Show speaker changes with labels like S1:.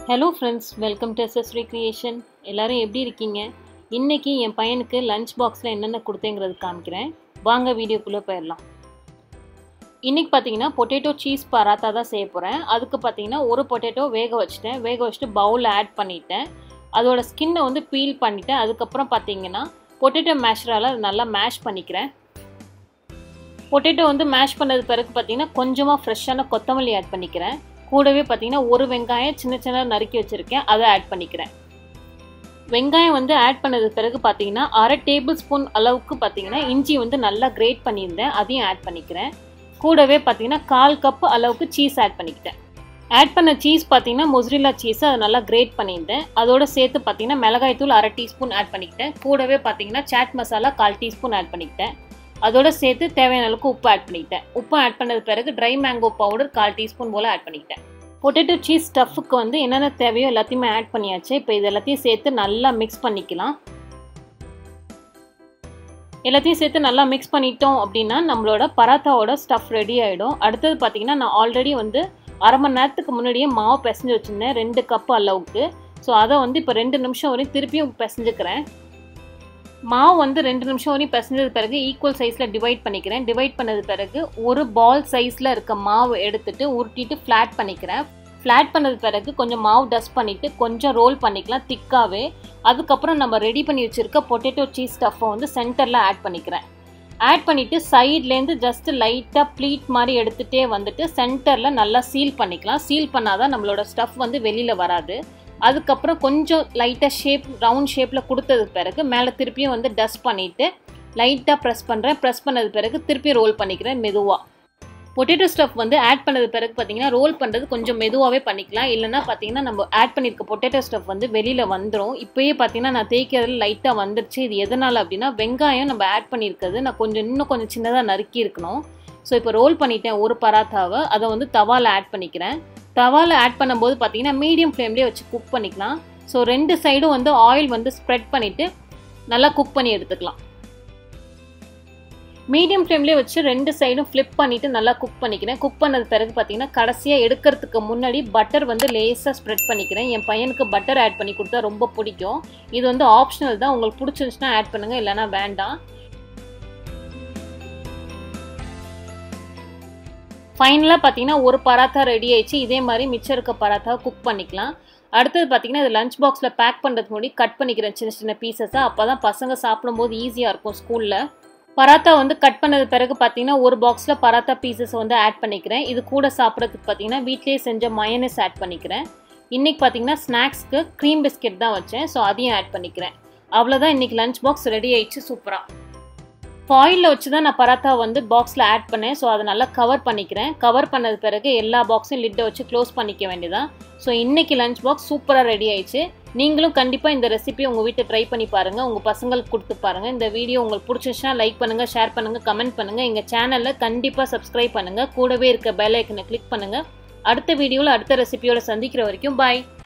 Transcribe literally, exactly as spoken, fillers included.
S1: Hello friends, welcome to S S Recreation. எல்லாரும் எப்படி இருக்கீங்க? இன்னைக்கு என் பையனுக்கு லஞ்ச் பாக்ஸ்ல என்னென்ன கொடுத்தேங்கிறது காமிக்கிறேன். வாங்க வீடியோக்குள்ள போயிடலாம். இன்னைக்கு பாத்தீங்கன்னா பொட்டேட்டோ சீஸ் பராத்தா தான் செய்ய போறேன். அதுக்கு பாத்தீங்கன்னா ஒரு பொட்டேட்டோ வேக வச்சிட்டேன். வேக வச்சிட்டு பவுல்ல ஆட் பண்ணிட்டேன். அதோட ஸ்கின்னை வந்து பீல் பண்ணிட்டேன். அதுக்கு அப்புறம் பாத்தீங்கன்னா பொட்டேட்டோ மேஷரால நல்லா மேஷ் பண்ணிக்கிறேன். பொட்டேட்டோ வந்து மேஷ் பண்ணது பிறகு பாத்தீங்கன்னா கொஞ்சமா ஃப்ரெஷ்ஷான கொத்தமல்லி ஆட் பண்ணிக்கிறேன். கூடவே பார்த்தீங்கன்னா ஒரு வெங்காயம் சின்ன சின்ன நறுக்கி வச்சிருக்கேன், அதை ஆட் பண்ணிக்கிறேன். வெங்காயம் வந்து ஆட் பண்ணது பிறகு பார்த்தீங்கன்னா அரை டேபிள் ஸ்பூன் அளவுக்கு பார்த்தீங்கன்னா இஞ்சி வந்து நல்லா கிரேட் பண்ணியிருந்தேன், அதையும் ஆட் பண்ணிக்கிறேன். கூடவே பார்த்தீங்கன்னா கால் கப் அளவுக்கு சீஸ் ஆட் பண்ணிக்கிட்டேன். ஆட் பண்ண சீஸ் பார்த்தீங்கன்னா மொசரில்லா சீஸ் அதை நல்லா கிரேட் பண்ணியிருந்தேன். அதோட சேர்த்து பார்த்தீங்கன்னா மிளகாய் தூள் அரை டீஸ்பூன் ஆட் பண்ணிக்கிட்டேன். கூடவே பார்த்தீங்கன்னா சாட் மசாலா கால் டீஸ்பூன் ஆட் பண்ணிக்கிட்டேன். அதோட சேர்த்து தேவையான அளவுக்கு உப்பு ஆட் பண்ணிக்கிட்டேன். உப்பு ஆட் பண்ணது பிறகு ட்ரை மேங்கோ பவுடர் கால் டீஸ்பூன் போல் ஆட் பண்ணிக்கிட்டேன். பொட்டேட்டோ சீஸ் ஸ்டஃப்புக்கு வந்து என்னென்ன தேவையோ எல்லாத்தையுமே ஆட் பண்ணியாச்சு. இப்போ இது எல்லாத்தையும் சேர்த்து நல்லா மிக்ஸ் பண்ணிக்கலாம். எல்லாத்தையும் சேர்த்து நல்லா மிக்ஸ் பண்ணிட்டோம் அப்படின்னா நம்மளோட பராத்தாவோட ஸ்டஃப் ரெடி ஆகிடும். அடுத்தது பார்த்தீங்கன்னா நான் ஆல்ரெடி வந்து அரை மணி நேரத்துக்கு முன்னாடியே மாவு பிசைஞ்சு வச்சுருந்தேன் ரெண்டு கப் அளவுக்கு. ஸோ அதை வந்து இப்போ ரெண்டு நிமிஷம் வரையும் திருப்பியும் பிசைஞ்சுக்கிறேன். மாவு வந்து ரெண்டு நிமிஷம் வரையும் பிசைஞ்சது பிறகு ஈக்குவல் சைஸில் டிவைட் பண்ணிக்கிறேன். டிவைட் பண்ணது பிறகு ஒரு பால் சைஸில் இருக்க மாவு எடுத்துட்டு உருட்டிட்டு ஃப்ளாட் பண்ணிக்கிறேன். ஃப்ளாட் பண்ணது பிறகு கொஞ்சம் மாவு டஸ்ட் பண்ணிவிட்டு கொஞ்சம் ரோல் பண்ணிக்கலாம் திக்காகவே. அதுக்கப்புறம் நம்ம ரெடி பண்ணி வச்சுருக்க பொட்டேட்டோ சீஸ் ஸ்டஃப்பை வந்து சென்டரில் ஆட் பண்ணிக்கிறேன். ஆட் பண்ணிவிட்டு சைட்லேருந்து ஜஸ்ட் லைட்டாக ப்ளீட் மாதிரி எடுத்துகிட்டே வந்துட்டு சென்டரில் நல்லா சீல் பண்ணிக்கலாம். சீல் பண்ணாதான் நம்மளோட ஸ்டஃப் வந்து வெளியில் வராது. அதுக்கப்புறம் கொஞ்சம் லைட்டாக ஷேப் ரவுண்ட் ஷேப்பில் கொடுத்ததுக்கு பிறகு மேலே திருப்பியும் வந்து டஸ்ட் பண்ணிவிட்டு லைட்டாக ப்ரெஸ் பண்ணுறேன். ப்ரெஸ் பண்ணது பிறகு திருப்பி ரோல் பண்ணிக்கிறேன் மெதுவாக. பொட்டேட்டோ ஸ்டஃப் வந்து ஆட் பண்ணது பிறகு பார்த்தீங்கன்னா ரோல் பண்ணுறது கொஞ்சம் மெதுவாகவே பண்ணிக்கலாம். இல்லைனா பார்த்தீங்கன்னா நம்ம ஆட் பண்ணியிருக்க பொட்டேட்டோ ஸ்டஃப் வந்து வெளியில் வந்துடும். இப்போயே பார்த்தீங்கன்னா நான் தேய்க்கிறதுல லைட்டாக வந்துருச்சு. இது எதனால் அப்படின்னா வெங்காயம் நம்ம ஆட் பண்ணியிருக்கிறது நான் கொஞ்சம் இன்னும் கொஞ்சம் சின்னதாக நறுக்கி இருக்கணும். ஸோ இப்போ ரோல் பண்ணிட்டேன் ஒரு பராத்தாவை. அதை வந்து தவாவில் ஆட் பண்ணிக்கிறேன். தவாவில் ஆட் பண்ணும்போது பார்த்தீங்கன்னா மீடியம் ஃப்ளேம்லேயே வச்சு குக் பண்ணிக்கலாம். ஸோ ரெண்டு சைடும் வந்து ஆயில் வந்து ஸ்ப்ரெட் பண்ணிவிட்டு நல்லா குக் பண்ணி எடுத்துக்கலாம். மீடியம் ஃப்ளேம்லேயே வச்சு ரெண்டு சைடும் ஃப்ளிப் பண்ணிவிட்டு நல்லா குக் பண்ணிக்கிறேன். குக் பண்ணது பிறகு பார்த்தீங்கன்னா கடைசியாக எடுக்கிறதுக்கு முன்னாடி பட்டர் வந்து லேஸாக ஸ்ப்ரெட் பண்ணிக்கிறேன். என் பையனுக்கு பட்டர் ஆட் பண்ணி கொடுத்தா ரொம்ப பிடிக்கும். இது வந்து ஆப்ஷனல் தான், உங்களுக்கு பிடிச்சிருந்துச்சுன்னா ஆட் பண்ணுங்கள், இல்லைனா வேண்டாம். ஃபைனலாக பார்த்தீங்கன்னா ஒரு பராத்தா ரெடி ஆயிடுச்சு. இதே மாதிரி மிச்சம் இருக்க பராத்தாவை குக் பண்ணிக்கலாம். அடுத்தது பார்த்தீங்கன்னா இது லஞ்ச் பாக்ஸில் பேக் பண்ணுறதுக்கு முன்னாடி கட் பண்ணிக்கிறேன் சின்ன சின்ன பீசஸாக. அப்போ தான் பசங்க சாப்பிடும்போது ஈஸியாக இருக்கும் ஸ்கூலில். பராத்தா வந்து கட் பண்ணது பிறகு பார்த்தீங்கன்னா ஒரு பாக்ஸில் பராத்தா பீசஸ் வந்து ஆட் பண்ணிக்கிறேன். இது கூட சாப்பிட்றதுக்கு பார்த்தீங்கன்னா வீட்லேயே செஞ்ச மயோனைஸ் ஆட் பண்ணிக்கிறேன். இன்றைக்கி பார்த்தீங்கன்னா ஸ்நாக்ஸ்க்கு க்ரீம் பிஸ்கெட் தான் வச்சேன். ஸோ அதையும் ஆட் பண்ணிக்கிறேன். அவ்வளோதான், இன்றைக்கி லஞ்ச் பாக்ஸ் ரெடி ஆயிடுச்சு சூப்பராக. ஃபாயிலில் வச்சு தான் நான் பராத்தா வந்து பாக்ஸில் ஆட் பண்ணேன். ஸோ அதை நல்லா கவர் பண்ணிக்கிறேன். கவர் பண்ணது பிறகு எல்லா பாக்ஸையும் லிட்டை வச்சு க்ளோஸ் பண்ணிக்க வேண்டியதான். ஸோ இன்றைக்கி லஞ்ச் பாக்ஸ் சூப்பராக ரெடி ஆயிடுச்சு. நீங்களும் கண்டிப்பாக இந்த ரெசிபியை உங்கள் வீட்டை ட்ரை பண்ணி பாருங்கள், உங்கள் பசங்களுக்கு கொடுத்து பாருங்கள். இந்த வீடியோ உங்களுக்கு பிடிச்சிச்சுன்னா லைக் பண்ணுங்கள், ஷேர் பண்ணுங்கள், கமெண்ட் பண்ணுங்கள். எங்கள் சேனலில் கண்டிப்பாக சப்ஸ்கிரைப் பண்ணுங்கள். கூடவே இருக்க பெல் ஐக்கனை கிளிக் பண்ணுங்கள். அடுத்த வீடியோவில் அடுத்த ரெசிபியோட சந்திக்கிற வரைக்கும் பாய்.